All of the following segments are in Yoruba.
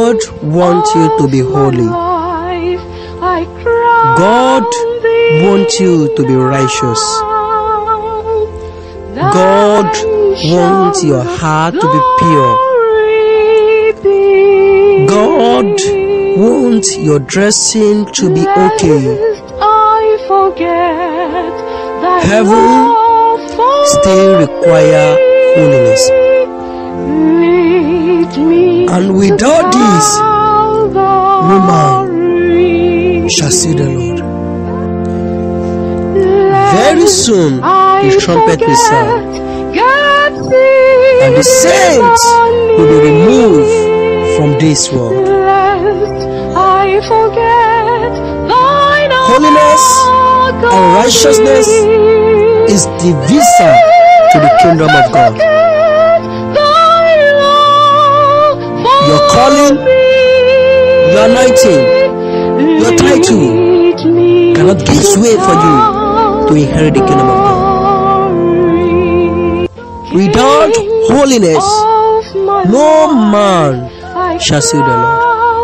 God wants you to be holy. God wants you to be righteous. God wants your heart to be pure. God wants your dressing to be okay. Heaven still requires holiness. And without this, woman shall see the Lord. Very soon the trumpet will sound, and the saints will be removed from this world. Holiness and righteousness is the visa to the kingdom of God. Your calling, your anointing, your title cannot give way for you to inherit the kingdom of God. Without holiness, no man shall see the Lord.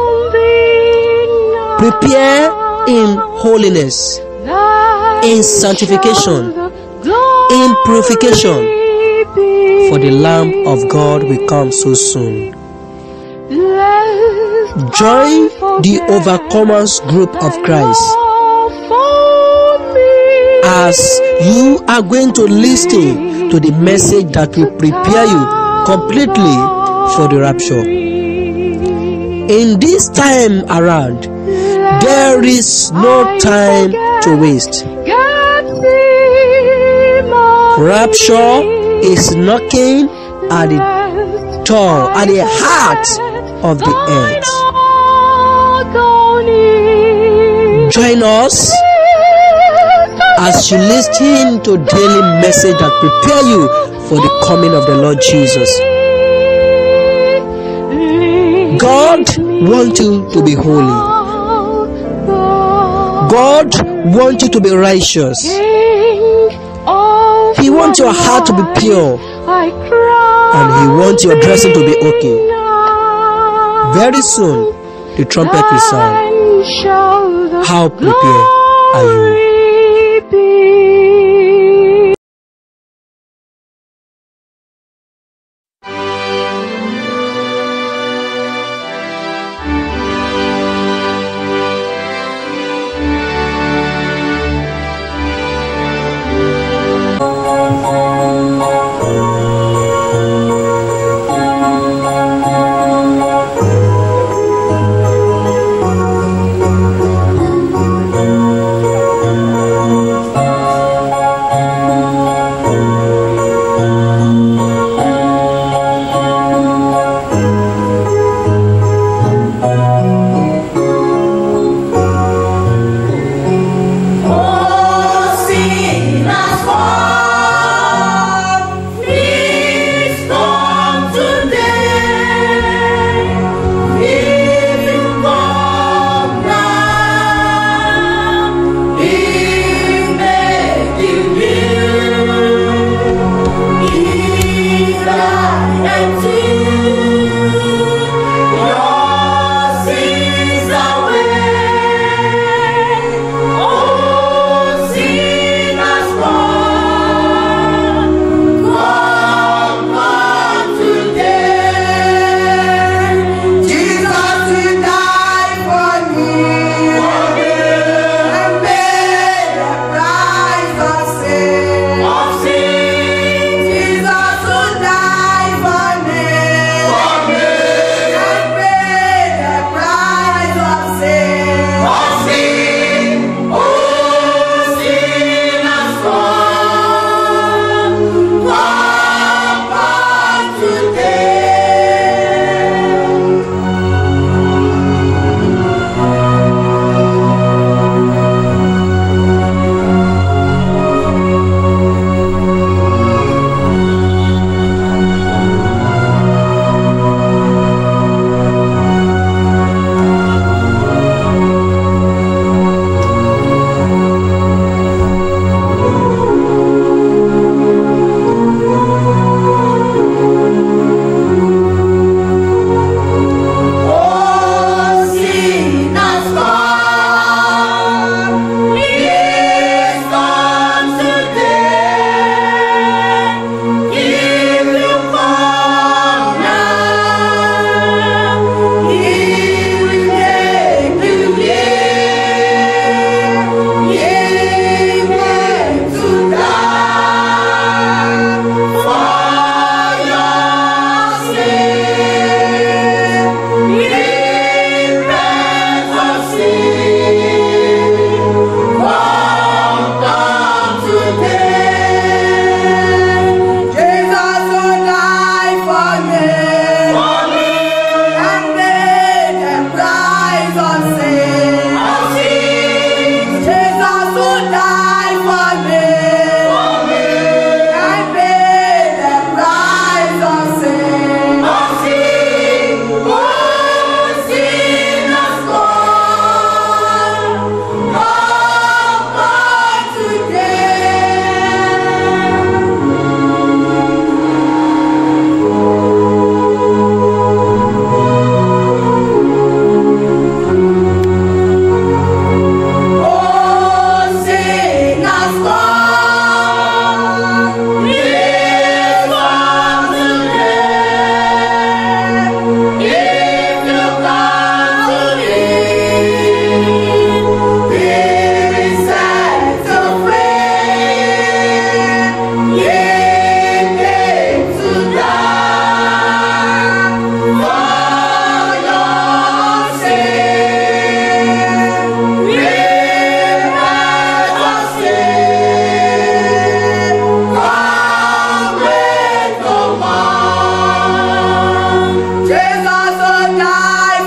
Prepare in holiness, in sanctification, in purification, for the Lamb of God will come so soon. Join the overcomers group of Christ as you are going to listen to the message that will prepare you completely for the rapture. In this time around, there is no time to waste. Rapture is knocking at the door, at the heart of the earth. Join us as you listen to daily message that prepare you for the coming of the Lord Jesus. God wants you to be holy. God wants you to be righteous. He wants your heart to be pure, and He wants your dressing to be okay. Very soon the trumpet will sound. How prepared are you?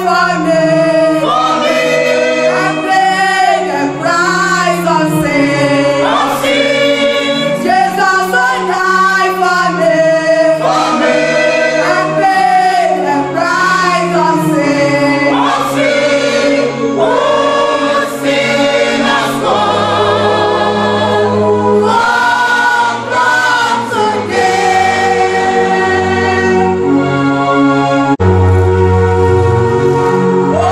Oh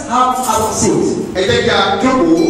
have our seat. Ẹ jẹ́ kí a jókòó.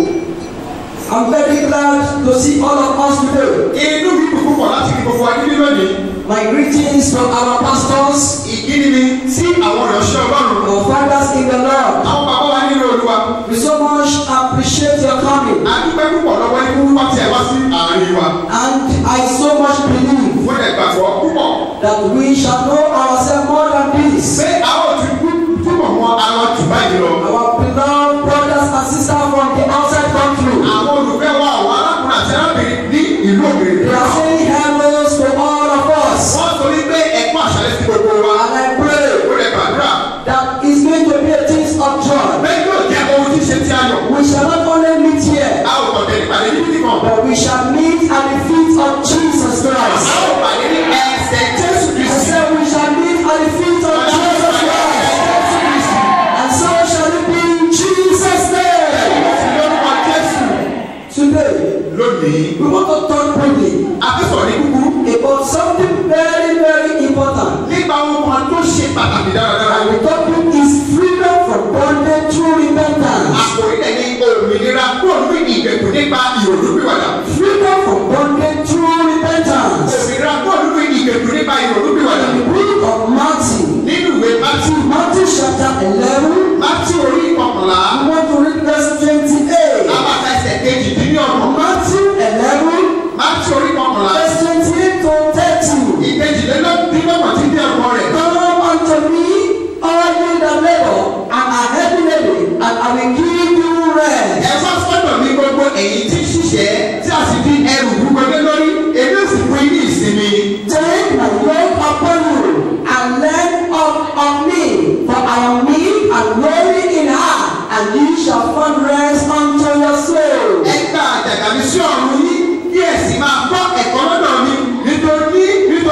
I'm very glad to see all of us today. Inú mi dùn púpọ̀ láti rí gbogbo wa níbí lónìí. My greetings from our pastors. Ìkíni mi sí àwọn ìránṣẹ́ Ọlọ́run. Our fathers in the Lord. Àwọn bàbá wa nínú Olúwa. We so much appreciate your coming. A dúpẹ́ púpọ̀ lọ́wọ́ ní fún wáṣẹ̀ wá sí àárín wa. And I so much believe Mo lè gbàgbọ́ púpọ̀. that we shall know ourselves more than this. Pé àwọn ti túbọ̀ mọ àwọn jù báyìí lọ. Our beloved brothers and sisters from the outside country. Àwọn olùfẹ́ wa àwọn arákùnrin àti arábìnrin ní ìlú òkèèrè. They are saying hello to all of us. Wọ́n sọ wípé ẹ̀kọ́ àṣálẹ́ sí gbogbo wa. And I pray Ó lè gbàdúrà. that it's going to be a thing of joy. Bẹ́ẹ̀ yóò jẹ́ ohun tí ṣe ti ayọ̀. We shall not only meet here, A ò kàn tẹ̀lé pàdé níbí nìkan. but we shall meet at the feet of Jesus Christ. A ò pàdé ní ẹsẹ̀ Jésù I Kristi. said we shall meet at the feet of Jesus Christ. And so shall it be in Jesus' name. Lórúkọ Jésù. Today, Lónìí, we want to talk briefly a fẹ́ sọ̀rọ̀ ní kúkúrú about something very, very important. nípa ohun kan tó ṣe pàtàkì dáradára. And the topic is freedom from bondage through repentance. Àkòrí rẹ̀ ní òmìnira kúrò nínú ìgbèkùn nípa ìrònúpìwàdà. Freedom from bondage through repentance. Òmìnira kúrò nínú ìgbèkùn nípa ìrònúpìwàdà. In the book of Matthew, Nínú ìwé Mátí, Matthew chapter 11, Mátí orí ìkọkànlá, I want to read verse 28. abáta ẹsẹ̀ kejìdínlọ́gbọ̀n. Matthew 11, Mátí orí ìkọkànlá, verse 28 to 30. ìkejìdínlọ́gbọ̀n tí ní ọ̀pọ̀ rẹ̀. Come unto me, all ye that labor and are heavy laden, and I will give you rest. Ẹ wá sọ́dọ̀ mi gbogbo ẹ̀yin tí ń ṣiṣẹ́ tí a sì fi ẹrù gbogbo lé lórí, èmi ò sì fún yín ní ìsinmi. Take my yoke upon you, and learn of me, for I am meek and lowly in heart, and ye shall find rest unto your soul. Ẹ gba àjàgà mi sí ọ̀run yín, kí ẹ sì máa kọ́ ẹ̀kọ́ lọ́dọ̀ mi, nítorí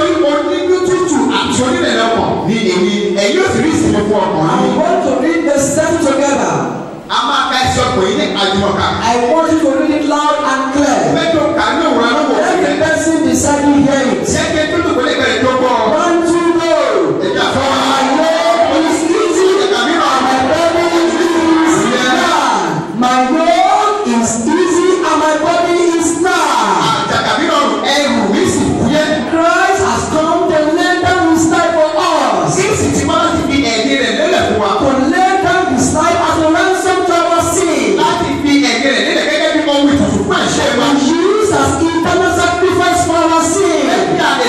onínú tútù àti onírẹ̀lẹ̀ ọkàn ní èmi, ẹ̀yin ò sì rí ìsinmi fún ọkàn I yín. want to read the steps together. A máa ka ẹsẹ̀ ọkàn yín ní àjùmọ̀ká. I want you to read it loud and clear. Mẹ́tò kà ní òwúrọ̀ lọ́wọ́ Let the rẹ̀. person beside you hear it. Ṣé kí n tó tó pẹ̀lẹ́ pẹ̀lẹ́ tó bọ̀? 1, 2, go. Ẹja fún wa. My yoke is easy, Ẹ̀ka mi rọ̀. and my body is light. My yoke is easy, and my body is light. Àjàgà mi rọrùn, ẹrù mi sì fúyẹ́. Christ has come to lay down his life for us. Kristi ti wá láti fi ẹ̀mí rẹ̀ lélẹ̀ fún wa. To lay down his life as a ransom to our sin. Láti fi ẹ̀mí rẹ̀ lélẹ̀ gẹ́gẹ́ bí ohun ìtùtù fún ẹ̀ṣẹ̀ wa. And used as eternal sacrifice for our sin. Ẹ̀mí àlè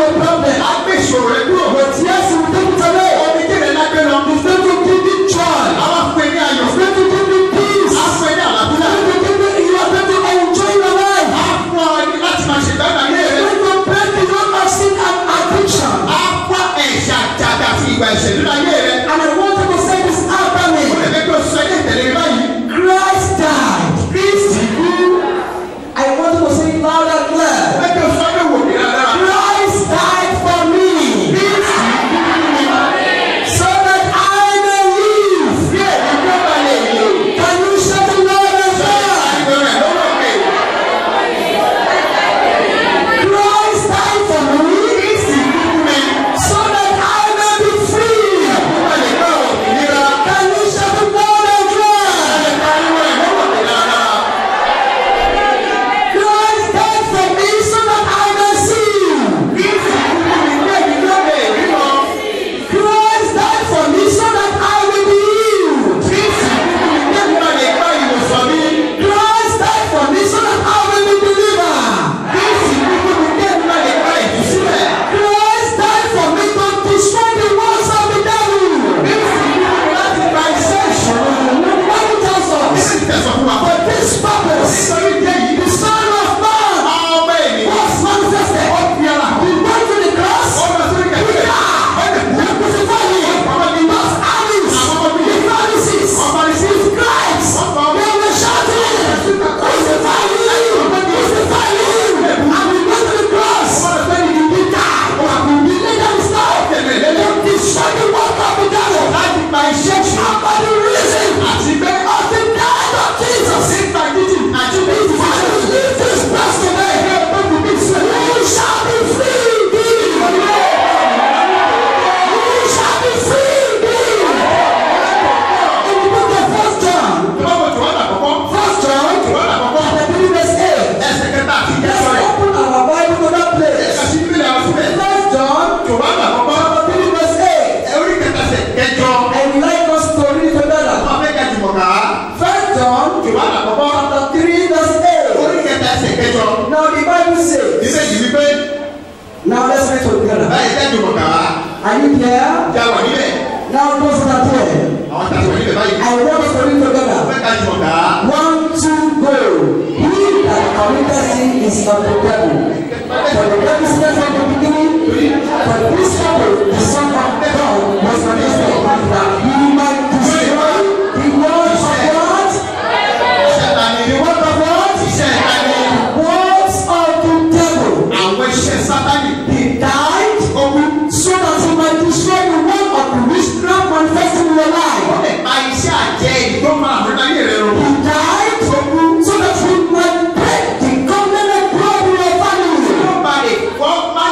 your problem. á gbé ìṣòro rẹ kúrò. Your tears will take it away. omi kéde lágbé lọ. It's going to give you joy. àwọn afẹ́ ní ayọ̀. It's going to give you peace. afẹ́ ní àlàáfíà. You are going to enjoy your life. á fún ọ ní láti máa ṣe dáadáa ní èrè. It's going to break the yoke of sin and addiction. á fún ẹ̀ṣẹ̀ àjàgà àti ìgbà ẹ̀ṣẹ̀ nínú ayé rẹ. And I want you to say this after me. ẹ̀mí tó sọ ilé ìtẹ̀lé báyìí. Christ died. Kristi kú. I want you to say it loud and clear. ẹ̀mí tó sọ ilé wò ní dáadáa. Christ died for me. Kristi kú fún mi. So that I may live. bí èmi tó bá lè lò. Can you shout the Lord and shout? àìgbọ̀n rẹ̀ lọ́wọ́ pé. Christ died for me. Kristi kú fún mi. So that I may be free. tó bá lè gbọ́ òmìnira. Can you shout the Lord and shout? àìgbọ̀n rẹ̀ lọ́wọ́ pé dáadáa. Christ died for me so that I may see. Kristi kú fún mi bí èmi tó lè rí lọ. Christ died for me so that I will be healed. Kristi kú fún mi bí èmi tó lè gbọ́ ìwòsàn mi. Christ died for me so that I will be delivered. Kristi kú fún mi bí èmi tó lè gbọ́ ìtúsílẹ̀. Christ died for me to destroy the works of the devil. Kristi kú fún mi láti gba iṣẹ́ ìṣòro. Bible tells us, Kristi tẹ̀sán fún wa. for this purpose, nítorí díẹ̀ yìí. the Son of Man ọmọ ènìyàn. was manifested. ó fi ara hàn. He went to the cross. ó lọ sórí He kẹ̀kẹ́. died. They crucified him. Those armies, the Pharisees, with Christ, they were shouting, crucify him, crucify him. And he went to the cross. He died. He laid down his life. They destroyed the work of the devil. láti gba iṣẹ́ ìṣòro. And by the reason àti pé of the death of Jesus, nípa jíjìn àti pé if I will leave this place today, you shall be free indeed. You shall be free indeed. In the book of 1 John, lọ́wọ́ tí wọ́n àkọ́kọ́. 1 John, wọ́n àkọ́kọ́. chapter 3 verse 8. ẹsẹ̀ kẹta àti Let's kẹsàn rẹ̀. open our Bible to that place. ẹ̀ka sí ìpínlẹ̀ àwọn síbẹ̀. 1 John, wọ́n àkọ́kọ́. chapter 3 verse 8. orí kẹta ẹsẹ̀ kẹjọ. I would like us to read together. wọ́n fẹ́ kẹ́ jùmọ̀ ká. 1 John, wọ́n àkọ́kọ́. chapter 3 verse 8. orí kẹta ẹsẹ̀ kẹjọ. Now the Bible says, níbẹ̀ yìí wípé now let's read together. báyìí kẹ́ jùmọ̀ ká. Are you here? já wà níbẹ̀. Now those that are here, àwọn tàbí wà níbẹ̀ báyìí. I want us to read wọ́n together. fẹ́ ká jùmọ̀ ká. 1, 2, go. He that committed sin is of the devil. For the devil says from the beginning, for this purpose the Son of God was manifested, that he might destroy the works of what? ṣẹ̀ta ni The work of what? ṣẹ̀ta ni Works of the devil. àwọn iṣẹ́ sátánì. He died so that he might destroy the work of the witchcraft manifested in your life. wọ́n lè pa iṣẹ́ àjẹ́ ìdó máa rún láyé rẹ̀ rún. He died so that he might break the covenant blood in your family. wọ́n bá lè fọ́ má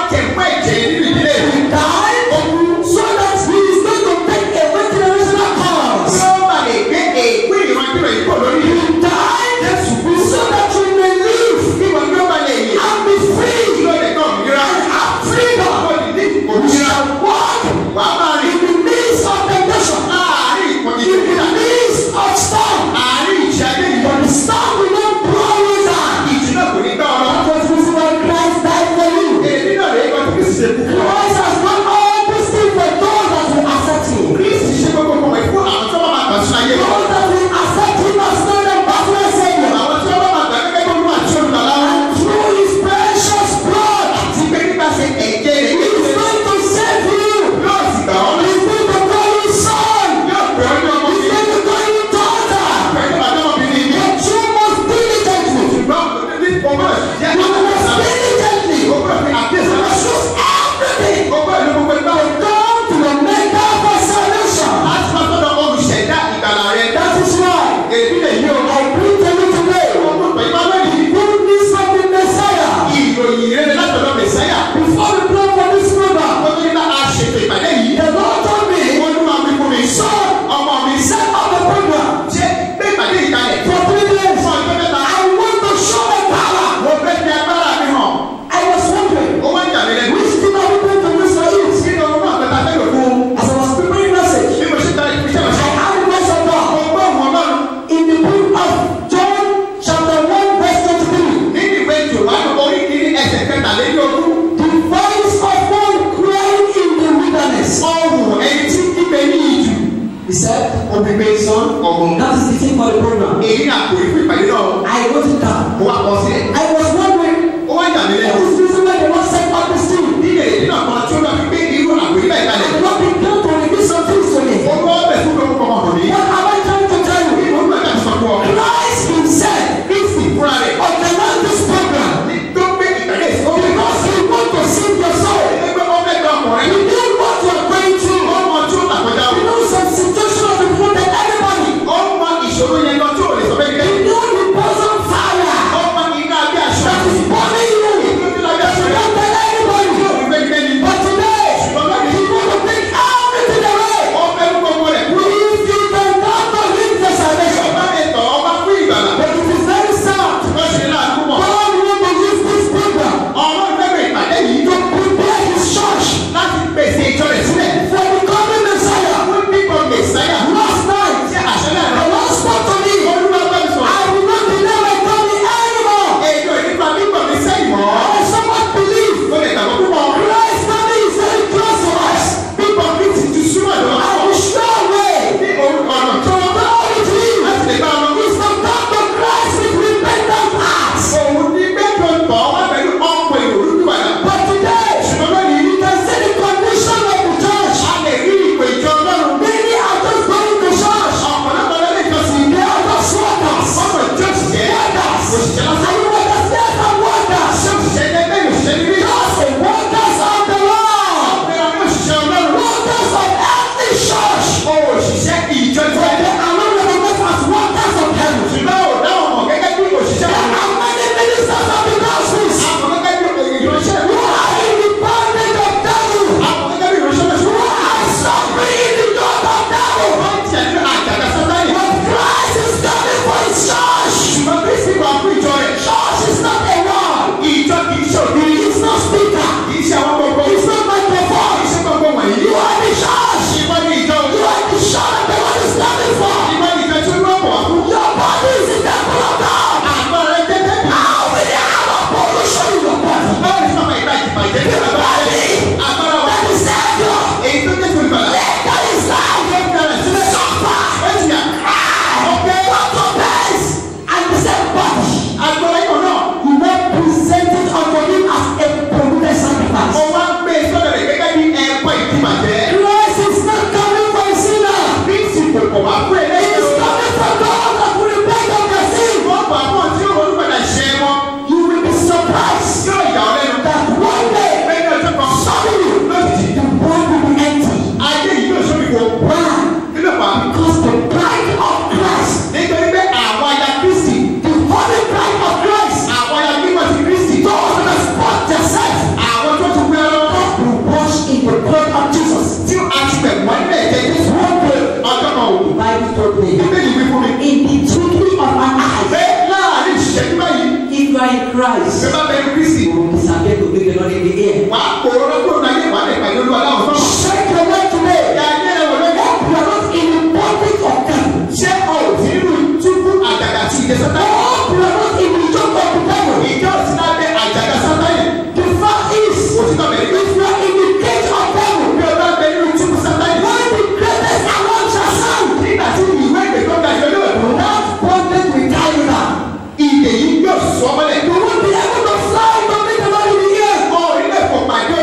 ní àkòrí fún ìpàdé náà. I wrote it down. Mo wá kọ sílẹ̀. I was wondering. Ó wá yà mí lẹ́nu. What is the reason why they want set up this thing? Nílẹ̀ èdè náà kan tí ó lọ fi gbé irú àkòrí bẹ́ẹ̀ kalẹ̀. I don't begin to reveal some things to me. Ó lọ́ bẹ̀ fún ọmọ ọmọ mi. What am I trying to tell you? Ó lọ́ bẹ̀ sọ fún ọ. Christ himself. Kristi fúnra rẹ̀. Organize this program. Ní tó gbé ìpàdé ìsìnkú. Because he want to save your soul. Ẹgbẹ́ ọmọ ẹgbẹ́ ọkùnrin. You know what you are going through. Ọmọ tí ó tàkọjá. You know some situation of the world that everybody. Ọmọ ìṣòro yẹn lọ tí ò lè sọ bẹ́ẹ̀ You kẹ́. know the bosom fire. Ọmọ iná bí aṣọ. That is burning you. Ìgbésí lábẹ́ aṣọ You rẹ̀. don't tell anybody. Ìgbé kẹ́ni. But today, you want to bring everything away. Ọmọ ẹnu gbogbo rẹ̀ kúrò. If you cannot believe the salvation, Ọba ẹ̀tọ́ ọba fún ìgbàlà. but it is very sad. Wọ́n ṣe láàánú mọ̀. God want to use this program Ọmọ ìfẹ́fẹ́ ìpàdé yìí to prepare his church láti pèsè ìjọ rẹ̀ sílẹ̀. for the coming Messiah. Fún bíbọ̀ Mèsáyà. Last night, Ṣé àṣẹlẹ̀ the rẹ̀? Lord spoke to me. Olúwa bá mi sọ̀rọ̀. I will not deny my coming anymore. Èdè nípa bíbọ̀ mi sẹ́yìn mọ́. I somewhat believe Mo lè gbàgbọ́ púpọ̀. Christ's coming is very close to us. Bíbọ̀ mi ti ju súnmọ́ ìlú I wa. will show way Ní orúkọ ọ̀nà to glory to you. láti lè bá ọmọ. It's to come to Christ with repentant hearts. Òun ní gbẹ́jọ tọ̀ wá pẹ̀lú ọ̀pọ̀ ìrònúkúwàdà. But today, Ṣùgbọ́n lónìí, you can see the condition of the church. a lè rí ìpè ìjọ Ọlọ́run. Many are just going to church. Ọ̀pọ̀lọpọ̀ lọ́lẹ́ ìjọsìn. They are just workers. Ọmọ ìjọ òṣìṣẹ́. Òṣìṣẹ́ lásán. Are you understand the workers? Ṣé òṣìṣẹ́ ẹgbẹ́ òṣìṣẹ́ níbí? Just the workers of the Lord. Ọ̀pẹ̀rẹ̀ àwọn òṣìṣẹ́ Ọlọ́run. Workers of every church. Òṣìṣẹ́ ìjọ But ìjọ. they are not recognized as workers of heaven. Ṣùgbọ́n ò dáhùn mọ̀ gẹ́gẹ́ bí òṣìṣẹ́ There Ọlọ́run. are many ministers of the gospel Àwọn gẹ́gẹ́ bí ìránṣẹ́ who are in the bondage of devil. Àwọn gẹ́gẹ́ bí ìránṣẹ́ Who are suffering in the God of devil. Wọ́n ti ẹ̀rí àjàgà Sátánì. But Christ is coming for his church. Ṣùgbọ́n Kristi wà fún ìjọ rẹ̀. Church is not a wall. Ìjọ kì í ṣe ògiri. It's not speaker. Kì í ṣe àwọn gbogbo. It's not microphone. Kì í ṣe gbogbo wọ̀nyí. You are the church. Ìwọ ni ìjọ. You are the church that the Lord is coming for. Ìwọ ni ìjọ tí ó gbọ́ bọ̀ wá fún. Your body is the temple of God. Àgbọ̀n rẹ̀ jẹ́ tẹ́lẹ̀. How will they have a pollution in your body? Báwo ni sọ́mọ ìgbà ìbàjẹ́ ní The àgbọ̀n rẹ̀? body Àgbọ̀n wa. that is Savior. Èyí tó jẹ́ fún ìgbàlá. That is life. Ó bẹ̀rẹ̀ sílẹ̀. Suffer. Ó ti yà. Ọ̀pẹ. What compares? And the same body. Àgbọ̀n rẹ̀ yọ̀ náà. You now present it unto him as a polluted sacrifice. Ó wá ń gbé sọ́dọ̀ rẹ̀ gẹ́gẹ́ bí ẹ̀kọ́ ìdíbàjẹ́. Christ is not coming for a sinner. Kristi kò kọ̀ wá fún He ẹlẹ́yìn. is coming for those that will repent of their sin. Wọ́n gbà fún ọtí òun padà ṣe wọn. You will be surprised Yóò yà ọ́ lẹ́nu. that one day, Bẹ́ẹ̀ni ọjọ́ kan. suddenly, Lójijì. the world will be empty. Ayé yìí yóò sóbi wo. Why? Kí ló fà á? Because the bride of Christ, Nítorí pé àwọn aya Kristi. the holy bride of Christ, Àwọn aya mímọ́ ti Kristi. those that have spot themselves, Àwọn tó ti gbé ọlọ́wọ́. will wash in the blood of Jesus. Tí a ti bẹ̀ wọ́n nílẹ̀ jẹ́ Jésù. One day, Ọjọ́ kan ò. the Bible told me, Bíbélì wí fún mi. in the twinkling of an eye, Pé láàárín ìṣẹ́jú báyìí. if you are in Christ, Ṣé bá bẹ̀rù Kristi? you will disappear to bring the Lord in the air. Wàá kóró kúrò láyé wàá lè pàdé olúwa láwọn sọ́mọ̀. Shake your leg today. Ìyá ayé rẹ̀ wọ̀ lónìí. Hope you are not in the bondage of devil. Ṣé o ò sí nínú túbú àjàgà tí ìjẹ Sátánì? Hope you are not in the yoke of the devil. Ìjọ sí lábẹ́ àjàgà Sátánì. The fact is, Òtítọ́ bẹ̀rẹ̀ pé if you are in the cage of devil, bí o bá bẹ nínú túbú Sátánì. when the greatest alarm shall sound, Nígbà tí ìwé ìgbè tó ga jọ yóò dùn. that bondage will tie you down. Ìdè yìí yóò sọ mọ́lẹ̀. You won't be able to fly to meet the Lord in the air. Orílẹ̀ èdè pàdé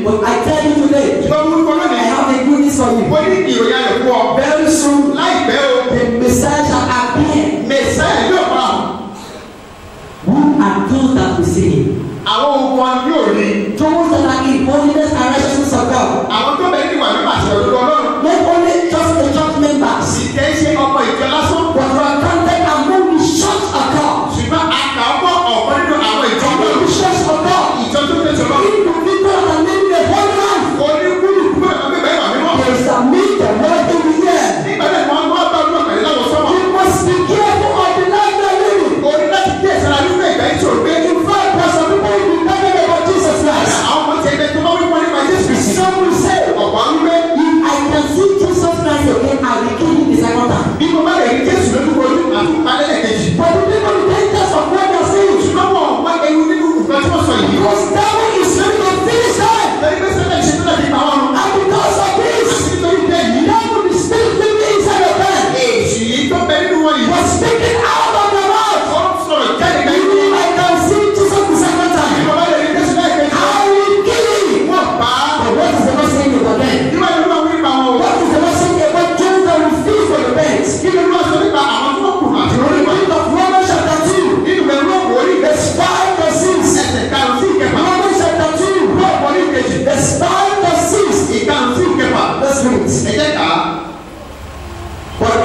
But I tell you today, ṣùgbọ́n mo kọ́ I lónìí. have a good news for you. Mo ní ìròyìn ayọ̀ fún ọ. Very soon, Láìpẹ́ o, the Messiah shall appear. Mèsáyà yóò fara hàn. Who are those that we see him? Àwọn ohun kan yóò rí. Those that are in holiness and righteousness of God. Àwọn tó bẹ̀rẹ̀ níwà nípa àṣẹ òdodo Ọlọ́run. Not only just the church members, Ìtẹ́ ṣe ọmọ ìjọ lásán. but we are counted among the church of God. Ṣùgbọ́n a kà ọ́ bọ́ ọ̀pọ̀ nínú àwọn ìjọ Among Ọlọ́run. the church of God. Ìjọ tó tẹ̀sí Ọlọ́run. Individuals that are living a holy life. Oníkúlùkù náà ló bẹ̀rẹ̀ wà mímọ́. There is a meet the Lord in the air. Nígbà tí wọ́n gbọ́ bá ọdún ọ̀pẹ̀lẹ́ láwọn sọ́mọ̀. You must be careful of the life they are living. Orí láti kí ẹ̀sán la wípé ìgbà yìí ṣòro pé. In fact, there are some people who be talking about Jesus Christ. Àwọn ọmọ ti ẹgbẹ́ tó bá wípé nípa Jésù Kristi. Some will say, Ọ̀pọ̀ àwọn wípé if I can see Jesus Christ again, I will kill him the second time. bí mo bá lè rí Jésù lójú ojú àtúntà lẹ́lẹ́kejì. But the people in dangerous of what they are saying. Ṣùgbọ́n wọn wá ewu nínú nǹkan tí wọ́n sọ yìí. Because that one is ready to finish time. Lórí pé sẹ́lẹ̀ ṣe tó láti pa wọn. And because of this, Nítorí bẹ́ẹ̀ yìí. that will be still living inside of them. Èṣù yìí tó bẹ nínú wọn yìí. Was speaking out of their mouth. Ó ń sọ̀rọ̀ jáde If lẹ́yìn. I can see Jesus the second Bí time, mo bá lè rí Jésù lẹ́ẹ̀kejì. I will kill him. Wọ́n bá a. But what is the Lord saying about them? Nígbà tí wọ́n wí pa wọn. What is the Lord saying about those that refuse to repent? Kí ni wọ́n sọ nípa àwọn tó kùnà àti In lórí the wọn? book of Romans chapter 2, Nínú ìwé Róòmù orí verse 5 to 6. ẹsẹ̀ karùn-ún sí ìkẹfà. Romans chapter 2, Róòmù orí kejì. verse 5 to 6. Ìkarùn-ún sí ìkẹfà. Let's read it. Ẹ jẹ́ ká. But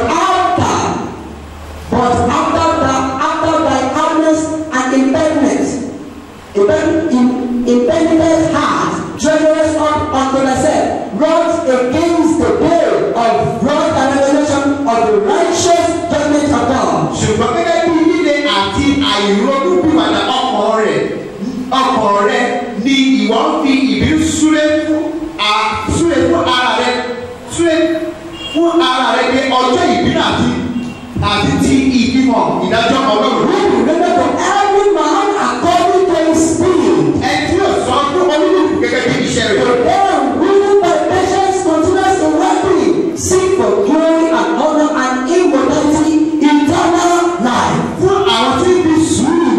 after thy hardness and impenitent heart, generous unto thyself, wrought against the day of wrath and revelation of the righteous judgment of God. Ṣùgbọ́n gẹ́gẹ́ bí líle àti àìronúpìwàdà ọkàn rẹ̀ ni ìwọ ń fi ìbínú súré fún ara rẹ̀ ní ọjọ́ ìbínú àti ti ìbímọ ìdájọ́ Ọlọ́run. Remember to every man according to his speed. Ẹni tí yóò sọ fún olúkúlùkù gẹ́gẹ́ bí iṣẹ́ rẹ̀. For them willing by patience continues to working, seek for glory and honor and immortality, eternal life. Fún àwọn tí ń fi sùúrù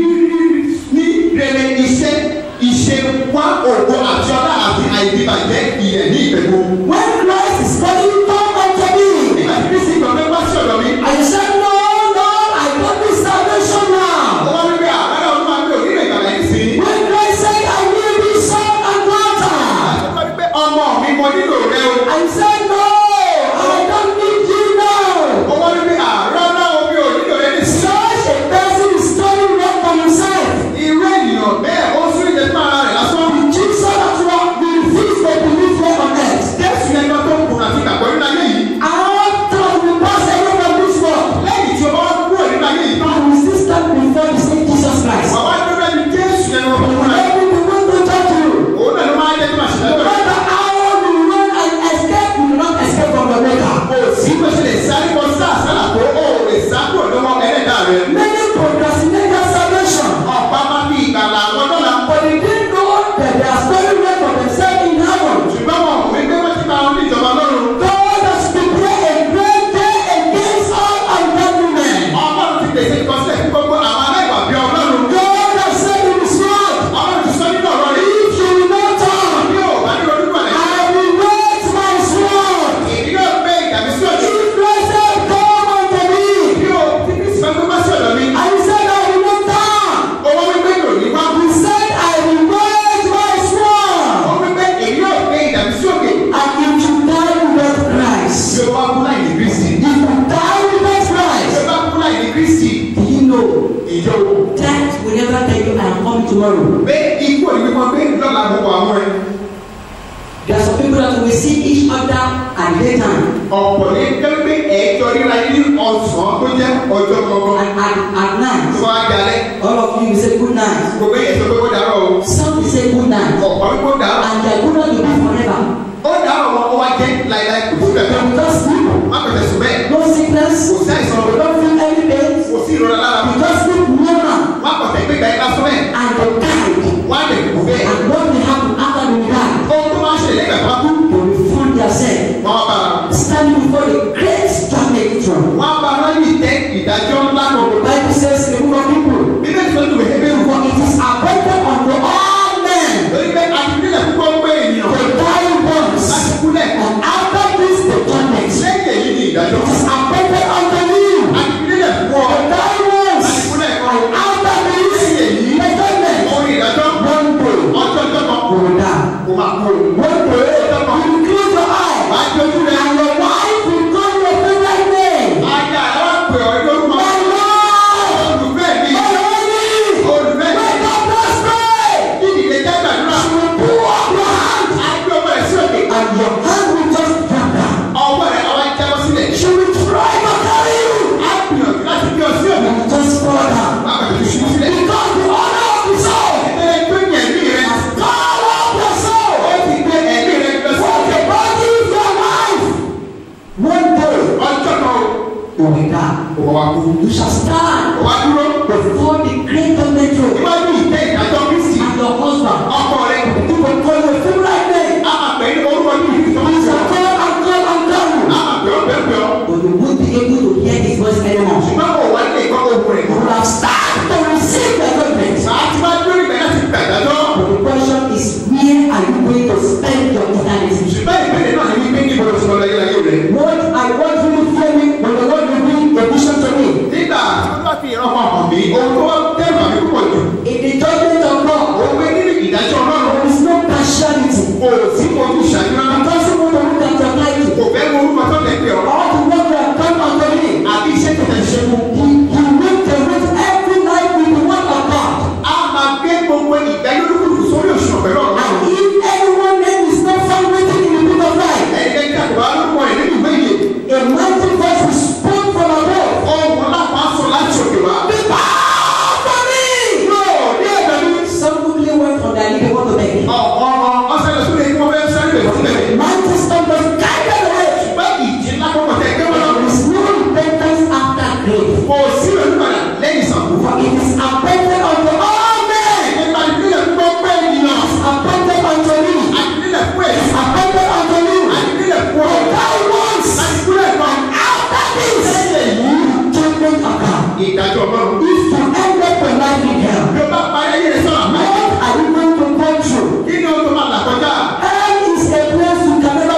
ní rere iṣẹ́ wá ògo àti ọlá àti àìdíbàjẹ́ ìyẹn ní ìgbẹ́gbó. When Christ is calling, come unto me. Nígbà tí Kristi gbọ̀ngàn wá sí ọ̀dọ̀ mi. And you said, no, I don't need salvation now. Wọ́n wí pé àbálẹ̀ ọdún máa ń gbé òkúlẹ̀ ìgbàlá yìí sí. When Christ said, I will be son and daughter. Wọ́n wí pé ọmọ mi mo nílò rẹ o. And you said, no, I don't need you now. Wọ́n wí pé rárá o mi ò nílò rẹ ní sí. Such a person is turning back from himself. Irú ènìyàn bẹ́ẹ̀ ó sún ìjẹ́ fún ara rẹ̀ lásán. Jesus that you are the refuse to believe here on earth. Jésù yẹn lọ tó kùnà sí ìgbàgbọ́ nínú ayé yìí. After we pass away from this world, Lẹ́yìn tí o bá wá kúrò nínú ayé yìí tán. we will still stand before the same Jesus Christ. Wà wá dúró ní Jésù yẹn lọ fún ẹ. Every people to talk to you. Òun náà ló máa ń jẹ́ tó máa ṣe No lẹ́tọ̀ọ́. matter how you run and escape, you will not escape from the maker. Kò sí bó ṣe lè sáré wọ sáàsálà tó o lè sá kúrò lọ́wọ́ ẹlẹ́dàá rẹ. Many procrastinate their salvation, Ọ̀pá máa fi ìgbàlà àwọn dọ́là. but they didn't know that they are storing away for themselves in heaven. Ṣùgbọ́n wọn kò wí pé wọ́n ti máa ń ní ìjọba lọ́rùn. God has prepared a great day against all ungodly men. Ọlọ́run ti pèsè ìkọsílẹ̀ fún gbogbo àwọn aláìwà bí Ọlọ́run. God has said in His word, Ọlọ́run ti sọ nínú ọ̀rọ̀ rẹ̀. if you will not turn, Bí o bá ní ronú pàdé. I will wait my sword. Èmi yóò gbé ìdàmí sí ọ̀dọ̀. If Christ said, come unto me, Bí o ti fi sọ pé má sí ọ̀dọ̀ mi. and He said, I will not turn. Owó wípé kò ní wá. He said, I will wait my sword. Owó wípé èmi yóò gbé ìdàmí sí òkè. And if you die without Christ, Bí o bá kú láì ní Kristi. if you die without Bí o Christ, bá kú láì ní Kristi. do you know Ìjọ death will never tell you I am coming tomorrow? pé ikú òní wípé pé lọ́la mo wà mọ́ ẹ. There are some people that will see each other at daytime Ọ̀pọ̀ ní kẹ́lẹ́ ẹ̀ẹ́jọ ríra ní ọ̀sán tó jẹ́ ọjọ́ kankan. and at night. Tó wá jalè. All of you will say good night. Gbogbo èyí sọ pé ó dàrọ̀ o. Some will say good night. Ọ̀pọ̀ wípé ó dàrọ̀. And their good night will be forever. Ó dàrọ̀ wọn ó wá jẹ́ láìláì kò sí They bẹ̀rẹ̀. will just sleep. Má pẹ̀lẹ́ sùn bẹ́ẹ̀. No sickness. Kò sí àìsàn They ọ̀rọ̀. don't feel any pain. Kò sí ìrora lára. You just sleep normal. Má pọ̀tẹ́ gbégbá ẹ̀ka sọ bẹ́ẹ̀. And they died. Wá lè kú bẹ́ẹ̀. And what will happen after they die? Ohun tó máa ń ṣẹlẹ̀ lẹ́gbàá bá kú. They will find themselves Wọ́n wá bá a. standing before the great judgment throne. Wọ́n á bá a láyé ìtẹ́ ìdájọ́ ńlá kan. The Bible says in the book of Hebrew, Bíbélì sọ nínú ìwé Hébérù. for it is appointed unto all men Lórí pé àti nílẹ̀ púpọ̀ ń pè é. ìdájọ́. It is appointed unto you. Àdìgbélé fún ọ. The diamonds. Àdìgbélé kan. After this, Èyí. the judgment. Orí ìdájọ́. One day. Ọjọ́ kan. Kò dà. Kò máa kú o. One day. You close your eye. Máa jẹ́ ojú rẹ̀. And your wife will call your favorite name. Ayé àlọ́ pè ọ́ lórúkọ. My Lord. Olùfẹ́ mi. My Lady. Olùfẹ́ mi. When God bless me. Kí ìdílé jẹ́ gbàdúrà. She will pull up your hand. Àgbẹ̀ ọmọ rẹ̀ sí òkè. And your hand will just drop down. Ọwọ́ rẹ̀ ọwọ́ jábọ́ sílẹ̀. She will try to carry you. Á gbìyànjú láti gbé ọ sí òkè. And just fall down. Bàbá mi ṣubú sílẹ̀. Because the honor of the soul Ẹgbẹ́ tó ní ẹ̀mí rẹ̀. has called up your soul. Ó ti gbé ẹ̀mí rẹ̀ lọ sí For òkè. the body of your life. One day, Ọjọ́ kan o. you will die. Kò wá kú. You shall stand Kò wá dúró. before the great judgment throne. Níwájú ìtẹ́ ìdájọ́ Kristi. And your husband, Ọkọ rẹ̀. you will call your favorite name. Á máa pè é ní orúkọ ní ìlú tó ń He sọ. shall call and call and call you. Á máa pè ọ́ pè ọ́. But you won't be able to hear his voice anymore. Ṣùgbọ́n kò wá ní ìkọ́ ohun rẹ̀. You will have started to receive the judgment. Màá ti máa dúró ìgbà láti gbà ìdájọ́. But the question is, where are you going to spend your eternity? Ṣùgbọ́n ìbéèrè náà ni wípé ní ìbọn ìṣòro láyé láyé rẹ̀. What I want you to hear me when the Lord will bring a vision to me. Nígbà tó bá fi ìran kan hàn mí, ohun tó wá dẹ́rù àmì púpọ̀ jù. In the judgment of God, Òun pé nínú ìdájọ́ Ọlọ́run. there is no partiality. Kò sí ojú ìṣáájú It rárá. doesn't want to look at your title. Kò fẹ́ wo orúkọ tó lè pè ọ́. All the work you have done unto me. Àbí iṣẹ́ tó tẹ̀ ṣe fún. He will direct every life with the word of God. A máa gbé gbogbo ìgbẹ́lórúkú sórí òṣùwọ̀n pẹ̀lú ọ̀rọ̀ náà. And if anyone's name is not found written in the book of life, Ẹnikẹ́ni tí a kò bá lórúkọ rẹ̀ nínú ìwé ìyè. a mighty voice will spoke from above. Ohun lápá sọ láti òkè wá. Depart from me! Yóò ní ẹ̀dọ̀ mi. Some quickly went on their knee, they want to beg. Ọ̀sẹ̀ lọ sílẹ̀ kí wọ́n fẹ́ sáré bẹ̀rẹ̀ sílẹ̀. Mighty storm was guided away. Ṣùgbọ́n ìjì ńlá kọ́kọ́ tẹ̀ kí wọ́n lọ. There is no repentance after grave. Kò sí ìrònúpadà lẹ́yìn ìsànkú. For it is appointed unto all men. Nípa ìpínlẹ̀ gbọ́ pé ènìyàn. Appointed unto me. Àdìpínlẹ̀ fún ẹ̀. Appointed unto you. Àdìpínlẹ̀ fún To ọ̀. die once. Àdìpínlẹ̀ kan. After this, judgment account. Ìdájọ́ Ọlọ́run. If you end up your life in hell, Bí o bá parí ayé rẹ̀ sọ̀rọ̀ mọ́. what are you going to go through? Kí ni o tó máa là kọjá? Hell is a place you can never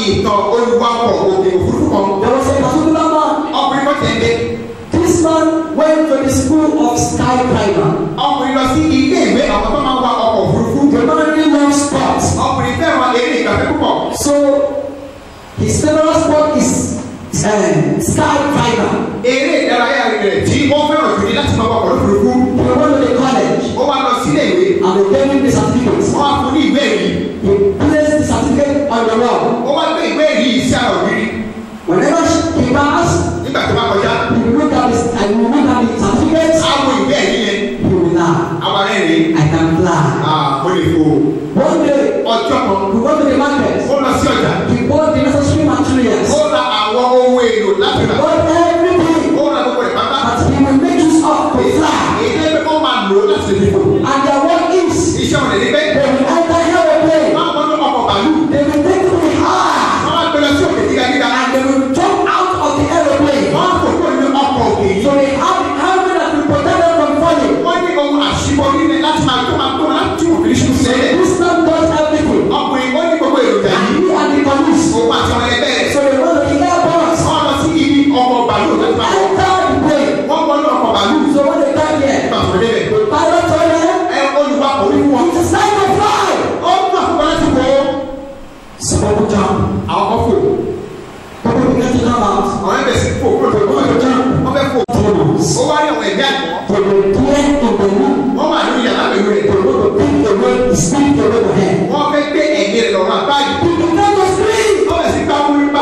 ìtàn olùwapọ̀ òkè òfurufú kan. There was a particular man. Ọkùnrin kan tẹ̀lé. This man went to the school of skydiver. Ọkùnrin lọ sí ilé ìwé àwọn tó máa ń wa ọkọ̀ òfurufú. The man really loves sports. Ọkùnrin fẹ́ràn eré ìgbafẹ́ púpọ̀. So his favorite sport is skydiver. Eré ìdárayá rẹ̀ tí ó fẹ́ràn jù ní láti máa wa ọkọ̀ òfurufú. He went to the college. Ó wá lọ sílé ìwé. And they gave him the certificate. Wọ́n á fún ní ìwé yìí. He placed the certificate on the wall. Ó wá gbé ìwé yìí sí ara ògiri. Whenever he passed, Nígbà tó bá kọjá. he will look at the certificate. Àwọn ìwé ẹ̀rí yẹn. He will laugh. Àwọn arẹ́rìn. I can fly. Mo lè fò. One day, Ọjọ́ kan. we go to the market. Ó lọ sí ọjà. He bought the necessary materials. Ó ra àwọn ohun èlò láti rà. Bought everything Ó ra gbogbo rẹ̀ pátá. that he will make use of to fly. Èyí lé pé ó máa lò ó láti lè fò. And their work is Iṣẹ́ wọn lè ní pé. they will enter aeroplane. Wọ́n á gbọ́dọ̀ ọkọ̀ bàálù. They will take to the high. Wọ́n á gbé lọ sí òkè gíga gíga. And they will jump out of the aeroplane. Wọ́n á fò kúrò ní ọkọ̀ òkè yìí. So they have the helmet that will protect them from falling. Wọ́n ní ohun àṣìbọ̀rí ní láti máa tó láti tún òfin ṣú sẹ́lẹ̀. This man does everything. Ọkùnrin ó ní gbogbo èròjà And yìí. he and the police. Òun àti ọmọ ẹgbẹ́ rẹ̀. So they go to the airport. Wọ́n lọ sí ibi ọkọ̀ bàálù láti máa wọ̀. Enter the plane. Wọ́n gbọ́dọ̀ ọkọ̀ bàálù. So when they got here, Nígbà tó débẹ̀. the pilot told them, Olùwapọ̀ orí fún wọn. it's time to fly. Ó ń gbà fún láti wọ̀ ó. Some people jump. Àwọn kan fò. People begin to come out. Àwọn ẹgbẹ́ sì fò kúrò tó wọ́n fẹ́ fò. Demons. Ó wá ní àwọn ẹ̀mí àgbọ̀. They will clear in the room. Wọ́n wà lórí yàrá pẹ̀lú rẹ̀. They go to take away the spirit away from him. Wọ́n fẹ́ gbé ẹ̀mí rẹ̀ lọ́rùn àbáyé. He began to scream. Ó bẹ̀ sí ká wúrí bá.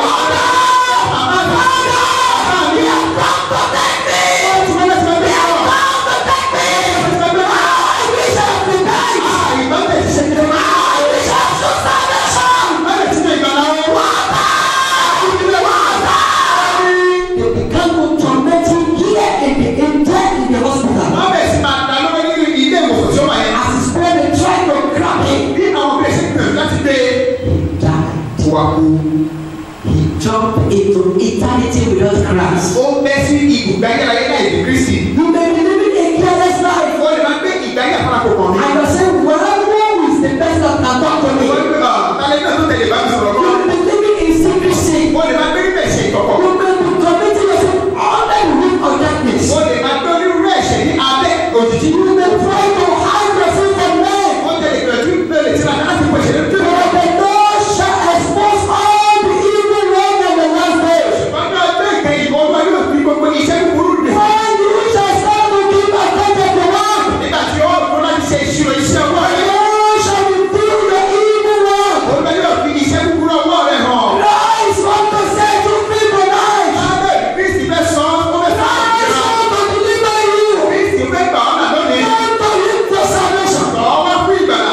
He jumped into eternity without Christ. Ó bẹ́ sí ibùgbé ayérayé láì ní Kristi. You may be living a careless life. Ó lè máa gbé ìgbé ayé àfarapọ̀ kan ní. And you say, well, who is the best that can talk to me? Wọ́n ní tálẹ́ náà tó tẹ̀lé bá mi sọ̀rọ̀ You kan. may be living in secrecy. Ó lè máa gbé nípa ẹ̀ṣẹ̀ ìkọ̀kọ̀. You may be committing yourself under the roof of darkness. Ó lè máa gbé onírúurú ẹ̀ṣẹ̀ ní abẹ́ òjijì. You may try to hide yourself from men. Ó tẹ̀lé ìgbìyànjú bẹ̀rẹ̀ tí láti láti pèsè lójú. But the Lord shall expose all the evil work of the last days. Ọjọ́ ẹgbẹ́ ìkẹyìn ọgbà yóò fi gbogbo iṣẹ́ búburú dè. When you shall start to keep account of the work, Nígbà tí ó kó láti ṣe ìṣirò iṣẹ́ ọwọ́ the rẹ̀. Lord shall reveal the evil work. Ọgbà yóò fi iṣẹ́ búburú ọwọ́ rẹ̀ hàn. Christ wants to set you free tonight. Lábẹ́ Kristi fẹ́ sọ ọ́, ó fẹ́ sọ ọ́ Christ ìjọba. wants to deliver you. Kristi fẹ́ gbà ọ́ là lónìí. Come to him for salvation. Sọ ọ́ wá fún ìgbàlà.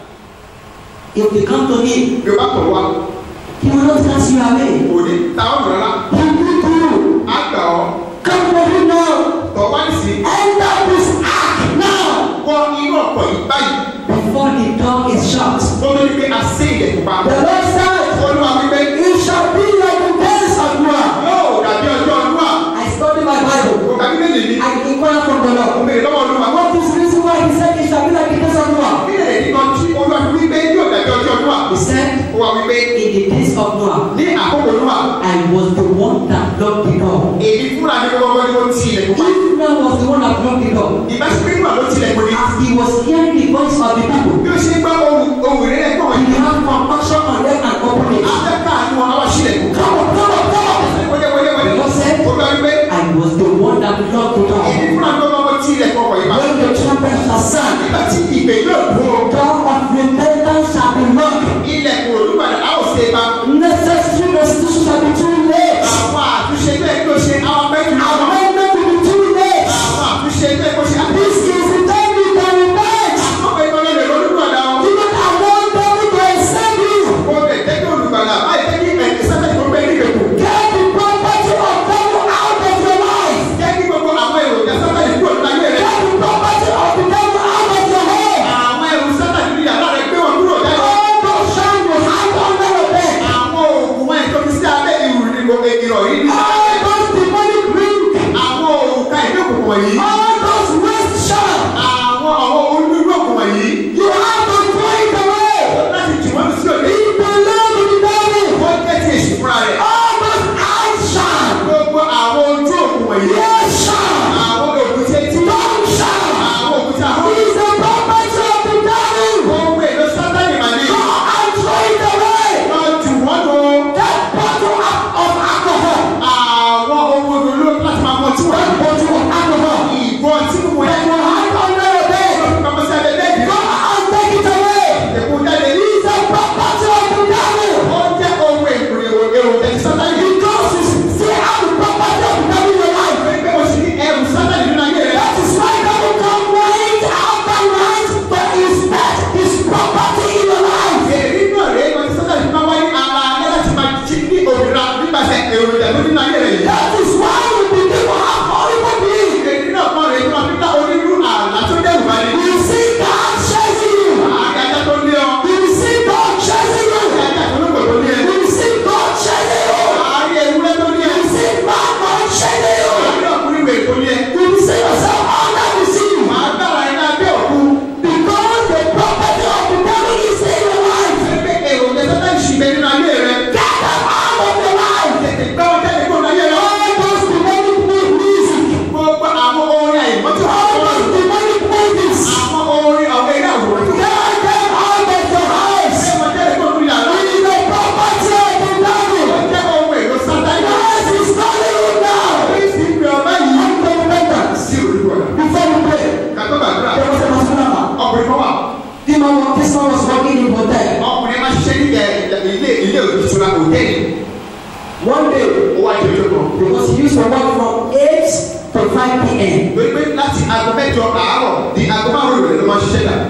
If you come to him, Yorùbá kọ̀ wá. he will not cast you away. Òní ta ọ́ rárá. He will do. Á gbà ọ́. Come to him now. Tọ̀ wá sí. Enter this ark now. Wọ inú ọ̀pọ̀ yìí báyìí. Before the door is shut. Ó ló ní pé a sé ilẹ̀kùn pa. The Lord said, Olúwa wípé it shall be like the days of Noah. yóò dàbí ọjọ́ Olúwa. I study my Bible. Kò dàbí méjì ní. I inquire from the Mo Lord. bèrè lọ́wọ́ Olúwa. What is the reason why he said it shall be like the days of Noah? Kí lè ní kan tí Olúwa fi wípé yóò dàbí ọjọ́ Olúwa? He said, Ó wá wípé in the days of Noah, ní àkókò Olúwa. I was the one that blocked the door. Èmi fúnra mi gbogbo ni mo ti ilẹ̀kùn pa. If Noah was the one that blocked the door, Ìbáṣepé nígbà ló ti ilẹ̀kùn ni. as he was hearing the voice of the people, Bí ó ṣe ń gbọ́ ohun ìrẹ́lẹ̀ gbọ́ he wọ̀nyí. had compassion on them and opened it. Afẹ́ká ni wọn á wá sílẹ̀kùn. Come on, come on, come on. Wẹ́lẹ́wẹ́lẹ́wẹ́lẹ́. The Lord said, Olúwa wípé I was the one that blocked the door. èmi fúnra mi gbogbo ti ilẹ̀kùn ọkọ̀ yìí pa. When the trumpet shall sound, Nígbà tí ìpè yóò dúró. the door of repentance shall be locked. Ilẹ̀kùn olùpadà á ò ṣe pa. Necessary restitution shall be too late. Àwọn àtúnṣe bẹ́ẹ̀ kí o ṣe àwọn mẹ́rin náà. Amendment will be too late. Àwọn àtúnṣe bẹ́ẹ̀ kó ṣe. This is the time you can repent. Ọkọ̀ ìkọlẹ̀ lè lórúkọ ọ̀dà wọn. Do not abandon ilé ìtura hòtẹ́ẹ̀lì. One day, ó wá ìjọjọ kan. because he used to work from 8 to 5 p.m. pé láti aago mẹ́jọ àárọ̀ di aago márùn-ún ìrọ̀lẹ́ ló máa ṣiṣẹ́ dà.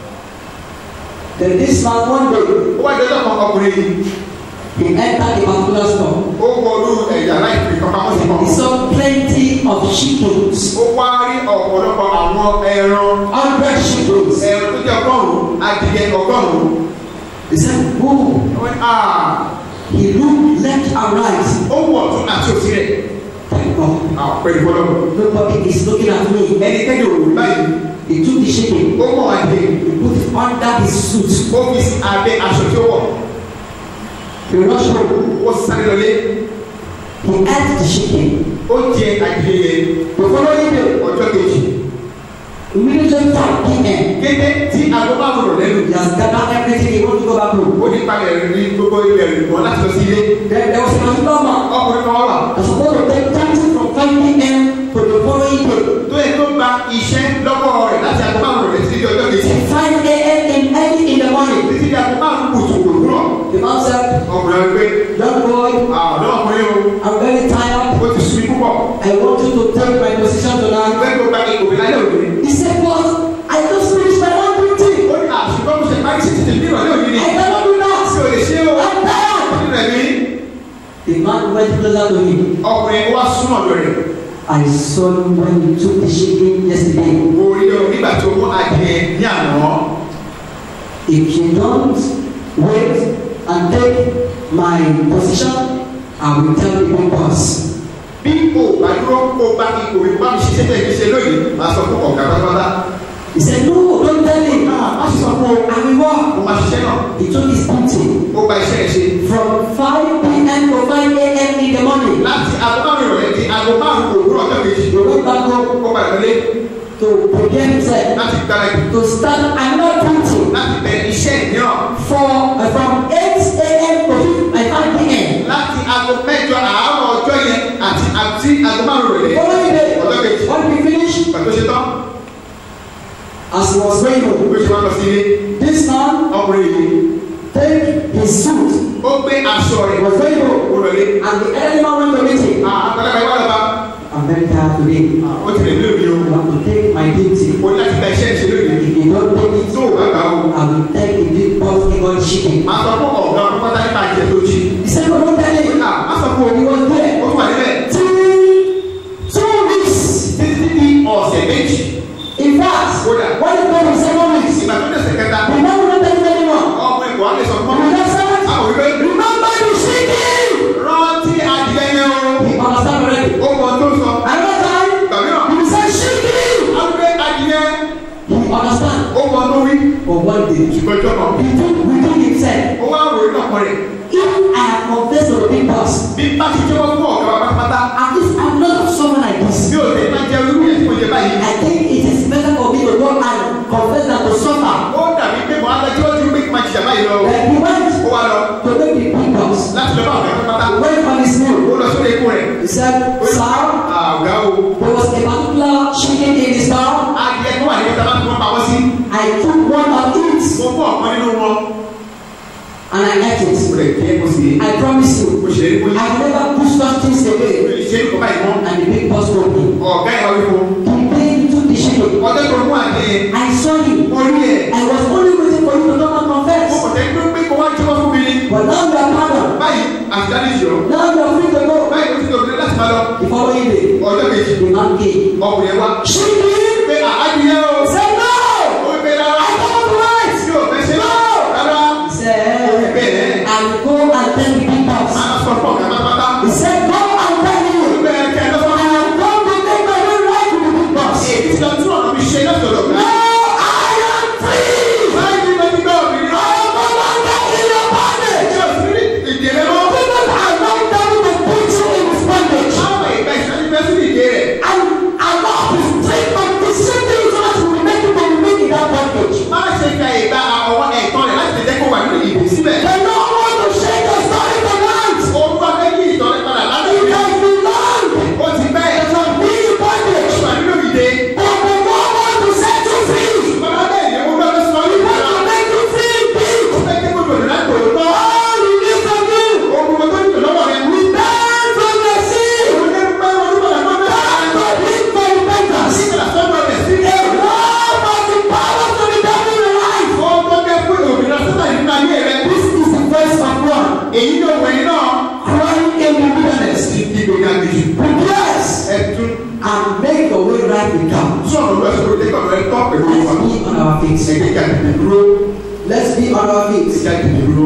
Then this man one day, ó wá ìjọjọ kan ọkùnrin yìí. he entered a particular store. ó wọlú ẹ̀yà láìpẹ́ ìfọ̀pamọ́ sí kan. He saw plenty of chickens. ó wá rí ọ̀pọ̀lọpọ̀ àwọn ẹran. 100 chickens. ẹran tó jẹ́ ọgọ́rùn-ún adìyẹ ọgọ́rùn-ún. He said, "Whoa." wọ́n ní He looked left and right. ó wọ̀ tún àti òsì rẹ̀. Thank God. pẹ̀lú bọ́lọ́mù. Nobody is looking at me. ẹnikẹ́ni ò rí báyìí. He took the chicken. ó mọ̀ adìyẹ. He put it under his suit. ó fi sí abẹ́ aṣọ tí ó wọ̀. He rushed home. ó sáré lọlé. He ate the chicken. ó jẹ adìyẹ yẹn. The following day, ọjọ́ kejì. immediately 5 p.m. kété tí aago márùn-ún rọ̀ lẹ́nu. He has gathered everything he wants to go back home. ó ní palẹ̀ rẹ̀ ní gbogbo ilẹ̀ rẹ̀ wọ́n láti lọ sí ilé. Then there was a particular man ọkùnrin kan wà. that was supposed to take taxi from 5 p.m. to the following day. tó yẹ kó gba iṣẹ́ lọ́wọ́ rẹ̀ láti aago márùn-ún rẹ̀ títí di ọjọ́ kejì. 5 a.m. early in the morning. títí di aago márùn-ún kùtùkùtù rọ̀. The man said, ọkùnrin rẹ̀ pé "Young boy, ọ̀dọ́mọkùnrin o I'm very tired. ó ti sùn púpọ̀. I want you to take my position tonight." ìwé tó gba ìkòwé lálẹ́ òní. He said, "But I just finished my own duty. ó ní àṣùgbọ́n mo ṣe parí sí títí bí ìrọ̀lẹ́ òní ni. I cannot do that. tí o lè ṣe o. I'm tired." ó ní rẹ̀ mí. The man went closer to him. ọkùnrin wá súnmọ́ ọ̀dọ̀ rẹ̀. I saw you when you took the chicken yesterday. mo rí ọ nígbà tó mú adìyẹ ní àná. If you don't wait and take my position, I will tell the big boss. bí o bá dúró kó o bá ìkòwé bá mi ṣiṣẹ́ tẹ̀ kí ṣe lónìí máa sọ fún ọ̀gá pátápátá. He said, "No, don't tell him. má ṣe sọ fún o. I will walk." mo máa ṣiṣẹ́ náà. He took his duty ó gba iṣẹ́ ẹ̀ ṣe. from 5 p.m. to 5 a.m. in the morning. láti aago márùn-ún ìrọ̀lẹ́ di aago márùn-ún òwúrọ̀ ọjọ́ kejì. He went back home ó padà lọlé to prepare himself láti gbáradì to start another duty láti bẹ̀rẹ̀ iṣẹ́ ìmíràn. from 8 a.m. to 5 p.m. láti aago mẹ́jọ àárọ̀ ọjọ́ yẹn àti aago márùn-ún ìrọ̀lẹ́ Following day, ọjọ́ kejì. when we finished, pàtó ṣe tán. as he was going home, ó ṣe wá lọ sí ilé. this man ọkùnrin yìí take his suit, ó gbé aṣọ rẹ̀ was going home, ó lọlé. and the elderly man went to meet him. àgbàlagbà ìwà lọ́ba. I'm very tired today. ó ti lè lé òní o. I want to take my duty. ó ní láti gba iṣẹ́ ìṣe lónìí. If you don't take it, tó o bá gbà ó. I will take the big boss he got chicken. máa sọ fún ọ̀gá pátá nípa ìjẹ́ tó jí. He said, "No, don't tell him." má sọ fún He omi. was there ó tún wà níbẹ̀. till 2 weeks. títí di ọ̀sẹ̀ méjì. In fact, when it got to 7 weeks, ìgbà tó dẹ̀sẹ̀ kẹta. the man will not tell him anymore. ọkùnrin kò wá lè sọ fún He ọmọ. just said, àwọn ìwé "Remember the chicken." rántí adìyẹ yẹn o. He understand already. ó mọ tó sọ. Another time, tàbí náà. he said, "Chicken." á gbé adìyẹ. He understand. ó mọ tó wí. But one day, ṣùgbọ́n ìjọ kan. he took within himself, ó wá ròyìn náà kọ́ rẹ̀. if I have confessed to the big boss, bí bá ti jẹ́wọ́ fún ọ̀gá wa pátápátá. at least I'm not someone like this. bí o lè má jẹ́ irú yẹn tí mo jẹ báyìí. I think it is better for me to go and confess than to suffer. ó dàbí pé mọ̀ á lọ tí ó ti rí pé kí n máa jìjà báyìí lọ. Like he went ó wá lọ to make the big boss. láti lọ bá ọ̀gá pátápátá. He went on his meal. ó lọ sórí ikú rẹ̀. He said, "Sir, ọ̀gá o. there was a particular chicken in the store. adìyẹ tó wà ní ìta bá ń kọ́ pamọ́ sí. I took one of it mo fún ọ̀kan nínú wọn. and I ate mo it. lè kí ẹ kó sí i. I promise mo you, ṣe é kó yí. I never push such things again." mo lè ṣe é kó báyìí mọ́. And the big boss told me, ọ̀gá ìwà wípé "The day you took the chicken, ọjọ́ tó mú adìyẹ. I saw you. mo rí ẹ̀. I was only waiting for you to come and mo confess. kò tẹ́ pé kó wá jẹ́wọ́ fún mi ni. But now you are pardoned. báyìí àtìdáni jọ. Now you are free to go." báyìí ó ti dòbí láti máa lọ. The following day, ọjọ́ kejì. the man came. ọkùnrin wa. Chicken? pé adìyẹ o. He said, "No! ó wí pé rárá. I cannot do it." tí o fẹ́ ṣe rárá. He said, bẹ́ẹ̀. "I will go and tell the big boss." máa sọ fún ọ̀gá pátápátá. He said, "Go and tell him. bẹ́ẹ̀ kẹ́ ẹ lọ́sọ̀rọ̀. I am going to take my own right to the big boss." èyí ti lọ tún ọ̀nà mi ṣe lọ́sọ̀rọ̀. No, I am free. báyìí ni mo ti gbọ́ obìnrin I náà. am no longer in your bondage. ṣé o sì rí ìdílé mọ́. Because I am not able to put you in his bondage. àwọn ìgbà ìṣẹ́jú bẹ́ẹ̀ sí ìdílé rẹ̀. And Allah is straight from the same thing to us. èyí ló wẹ̀yìn náà. crying in the wilderness. ti di gbogbo agbèjì. Prepare ẹtún. and make the way right with God. sọ̀rọ̀ lọ sí orí ẹ̀kọ́ rẹ̀ tọ́ pẹ̀lú ìwà. Let's be on our feet. ẹ̀jẹ̀ ká tètè dúró. Let's be on our feet. ẹ̀jẹ̀ ká tètè dúró.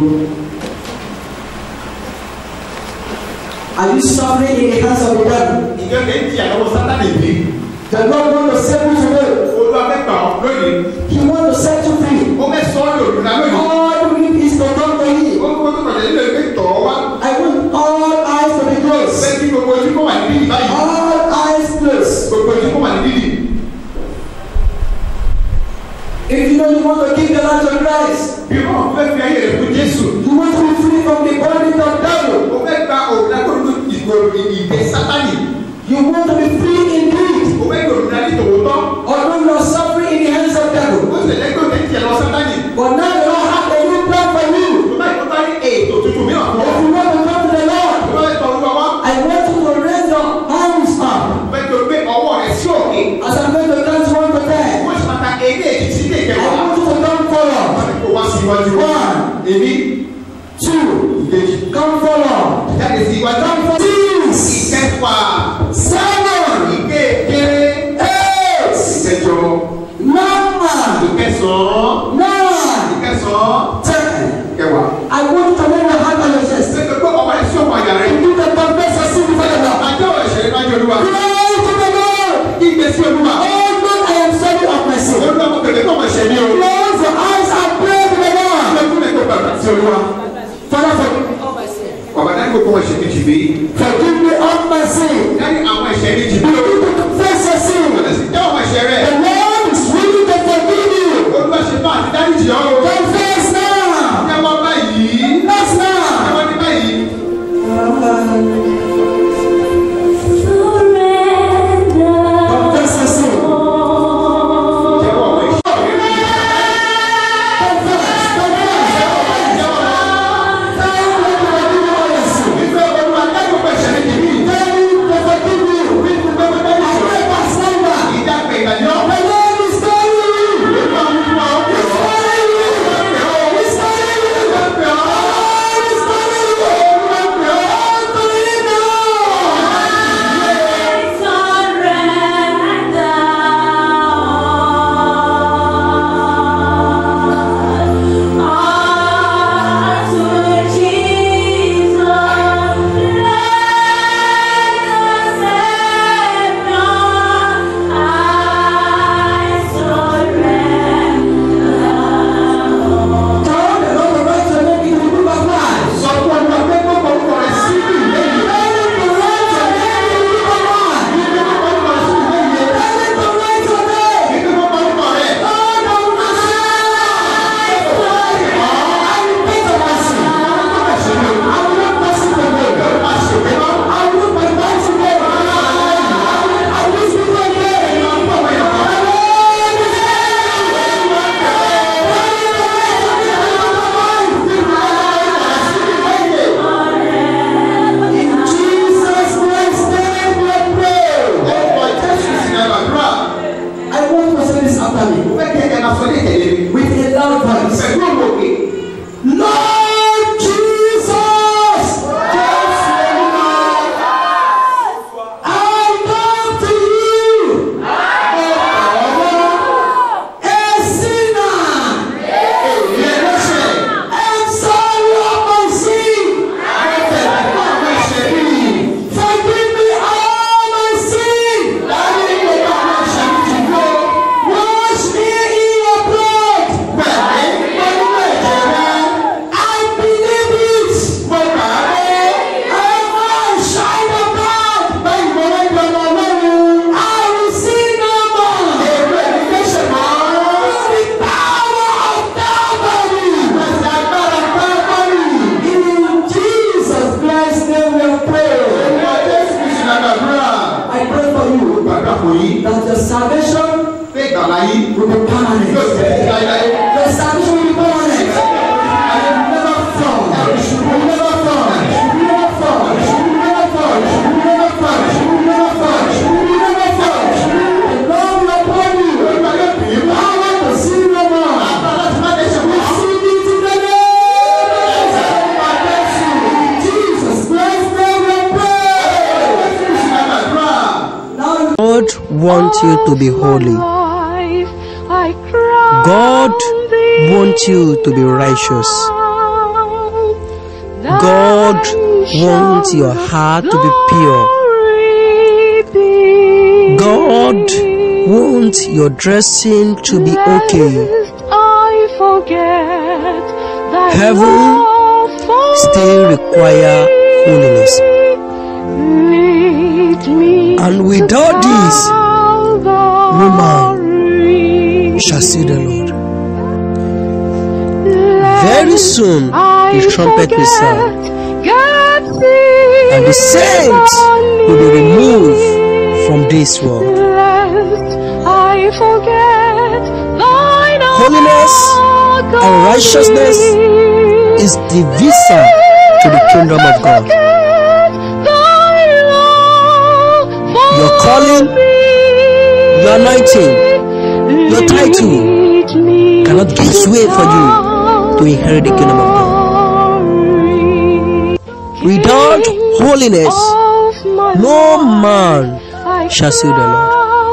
Are you suffering in the hands of the devil? ìjọ kẹ́ ń di àwọn sátánì bí. The Lord wants to save you today. olúwa fẹ́ gbà ọ́ lónìí. He wants to set you free. ó fẹ́ sọ ọ́ lòdì náà lónìí. All you need is to come to Him. ó kó tó kọjá nílò ìgbé tọ̀ ọ́ wá. I want all eyes to be closed. fẹ́ kí gbogbo ojú kó wà ní bíbí báyìí. All eyes closed. gbogbo ojú kó wà ní bíbí. If you know you want to give your life to Christ, bí wọ́n fẹ́ fi ayé rẹ̀ fún Jésù. you want to be free from the bondage of devil. ó fẹ́ gba òmìnira kó nínú ìgbé sátánì. You want to be free indeed. ó fẹ́ gba òmìnira ní tòótọ́. Although you are suffering in the hands of devil, ó sì lẹ́gbẹ̀ẹ́ òde ti ẹ̀rọ sátánì. but now the Lord has a new plan for you. tó bá ìkọ́ta ní ètò tuntun mìíràn fún ọ. If you want to come to the Lord, tó bá ìtọ́ olúwa wá. I want you to raise your hands up. ó fẹ́ kí o gbé ọwọ́ rẹ̀ sí òkè. As I'm going to count 1 to 10, wọ́n sì máa ta eré èdè sí ilé I ìkẹwàá. want you to come forward. wọ́n ti kó wá sí iwájú. 1, èmi 2, ìkejì. come forward. jáde sí iwájú. Come forward. 6, ìkẹfà. 7, ìkéde. 8, ìkẹjọ. 9, ìkẹsàn-án. 9, ìkẹsàn-án. 10. ìkẹwàá. I want you to lay your hand on your chest. ṣé kí o gbé ọwọ́ rẹ̀ sí ọ̀pọ̀ àyà rẹ̀. You can confess your sin before the Lord. àjọ ẹ̀ṣẹ̀ níwájú olúwa. Pray to the Lord. ìgbé sí olúwa. Oh Lord, I am sorry of my sin. olúwa mo bẹ̀rẹ̀ tó mọ̀ ṣẹ̀ ní o. Close your eyes and pray to the Lord. lẹ́kùn lẹ́kọ̀ọ́ bàbá sí olúwa. Father, forgive me. bàbá dárí gbogbo ẹ̀ṣẹ̀ méjì bí. Forgive me of my sin. dárí àwọn ẹ̀ṣẹ̀ méjì bí I o. need to confess your sin. jẹ́ àwọn ẹ̀ṣẹ̀ rẹ̀. The Lord is willing to forgive you. olúwa ṣe bá àti dárí jì ọ́ o. Confess now. jẹ́wọ́ báyìí. Confess now. jẹ́wọ́ ní báyìí. Confess your sin. jẹ́wọ́ àwọn ẹ̀ṣẹ̀. Confess. nígbà olúwa dárí gbogbo ẹ̀ṣẹ̀ méjì bí. Tell him to forgive you. wants you to be holy. God wants you to be righteous. God wants your heart to be pure. God wants your dressing to be okay. Heaven still requires holiness. And without this, woman shall see the Lord. Very soon the trumpet will sound, and the saints will be removed from this world. Holiness and righteousness is the visa to the kingdom of God. Your calling, your anointing, your title cannot give way for you to inherit the kingdom of God. Without holiness, no man shall see the Lord.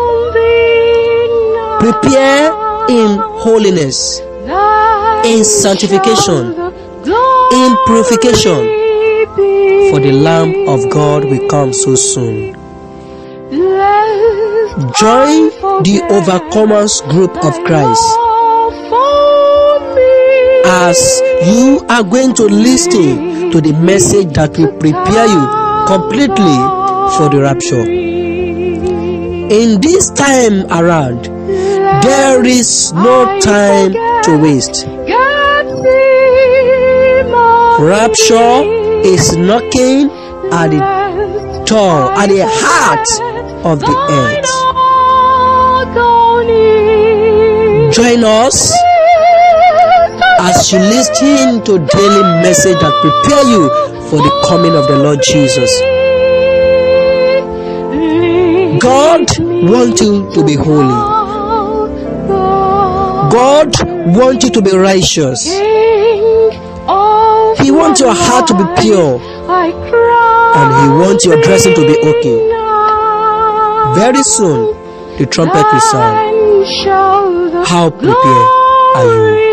Prepare in holiness, in sanctification, in purification, for the Lamb of God will come so soon. Join the Overcomers group of Christ as you are going to listen to the message that will prepare you completely for the rapture. In this time around, there is no time to waste. Rapture is knocking at the door, at the heart of the earth. Join us as you listen to daily message that prepare you for the coming of the Lord Jesus. God wants you to be holy. God wants you to be righteous. He wants your heart to be pure, and He wants your dressing to be okay. Very soon the trumpet will sound. How prepared are you?